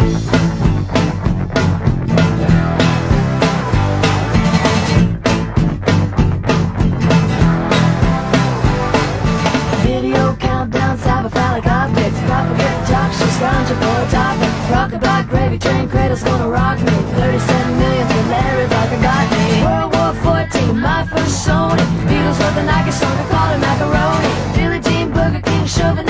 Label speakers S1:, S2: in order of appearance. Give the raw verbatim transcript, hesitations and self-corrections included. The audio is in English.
S1: Rocket block, gravy train, cradle's gonna rock me. Thirty-seven million for Larry like I got me. World War fourteen, my first Sony. Beatles wrote the Nike song, I call it macaroni. Billie Jean, Burger King, chauvinist.